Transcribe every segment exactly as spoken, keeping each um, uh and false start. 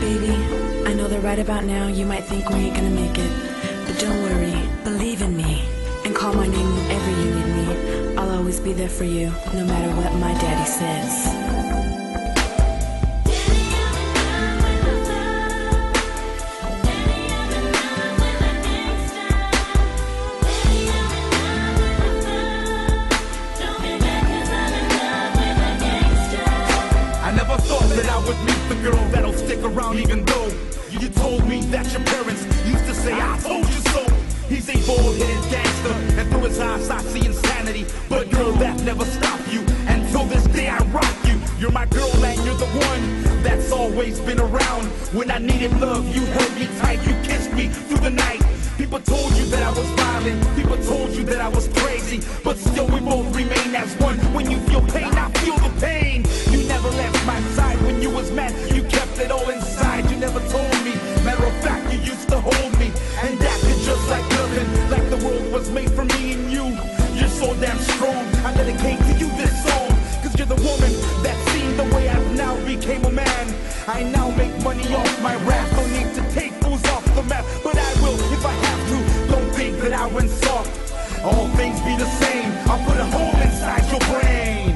Baby, I know that right about now you might think we ain't gonna make it, but don't worry, believe in me, and call my name whenever you need me. I'll always be there for you, no matter what my daddy says. That I would meet the girl that'll stick around even though you told me that your parents used to say I told you so. He's a bald-headed gangster and through his eyes I see insanity, but girl, that never stopped you. Until this day I rock you. You're my girl and you're the one that's always been around. When I needed love, you held me tight, you kissed me through the night. People told you that I was violent, people told you that I was crazy, but still we both remain as one. When you feel pain, I feel the pain. You never left my side when you was mad, you kept it all inside. You never told me, matter of fact, you used to hold me and acted just like nothing, like the world was made for me and you. You're so damn strong, I dedicate to you this song, cause you're the woman that seen the way I've now became a man. I now make money off my rap, don't need to take fools off the map, but I will if I have to. Don't think that I went soft, all things be the same. I'll put a hole inside your brain.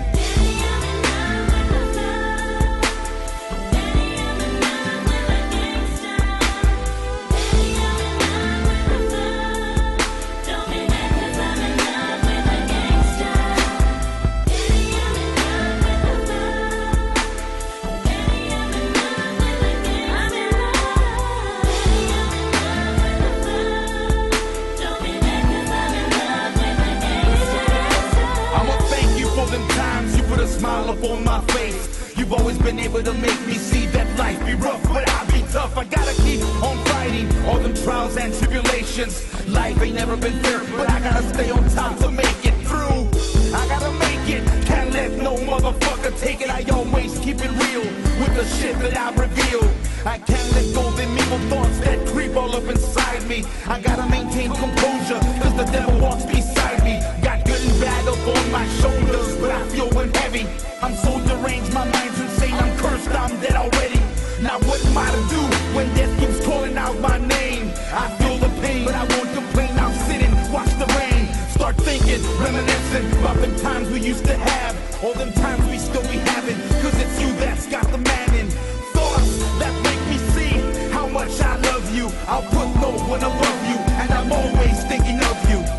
Smile up on my face. You've always been able to make me see that life be rough, but I be tough. I gotta keep on fighting all them trials and tribulations. Life ain't never been fair, but I gotta stay on top to make it through. I gotta make it, can't let no motherfucker take it. I always keep it real with the shit that I reveal. I can't let go of them evil thoughts that creep all up inside me. I gotta maintain composure, cause the devil walks beside me. Got good and bad up on my shoulders, but I feel one heavy. I'm so deranged, my mind's insane, I'm cursed, I'm dead already. Now what am I to do when death keeps calling out my name? I feel the pain, but I won't complain. I'll sit and watch the rain. Start thinking, reminiscing about the times we used to have, all them times we still be having, cause it's you that's got the man in. Thoughts that make me see how much I love you. I'll put no one above you, and I'm always thinking of you.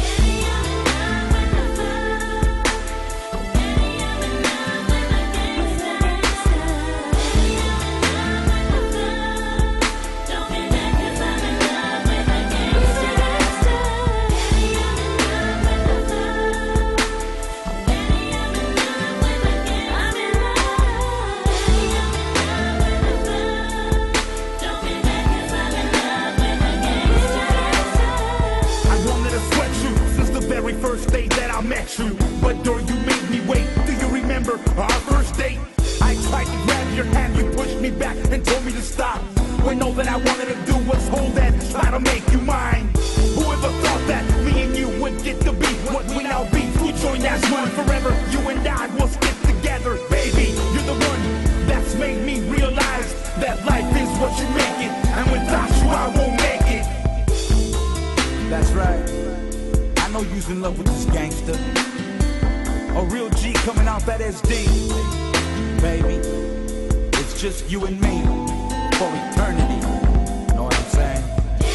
First day that I met you, but girl, you made me wait. Do you remember our first date? I tried to grab your hand, you pushed me back and told me to stop, when all that I wanted to do was hold and try to make you mine. Whoever thought that me and you would get to be what we now be? Who joined as one forever? You and I will stick together, baby. You're the one that's made me realize that life is what you make it, and without you I won't make it. That's right. I know you's in love with this gangster. A real G coming out that S D. Baby, it's just you and me for eternity. Know what I'm saying?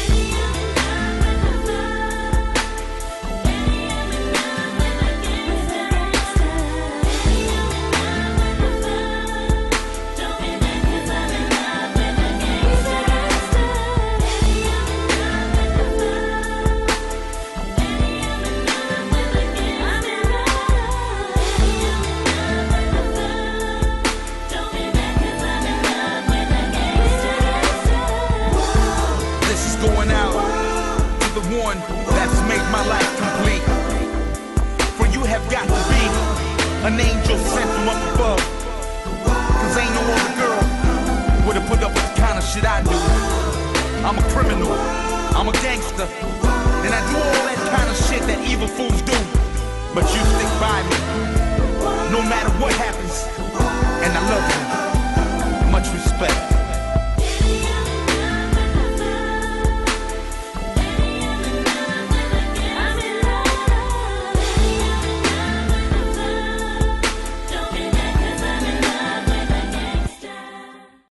One that's made my life complete. For you have got to be an angel sent from up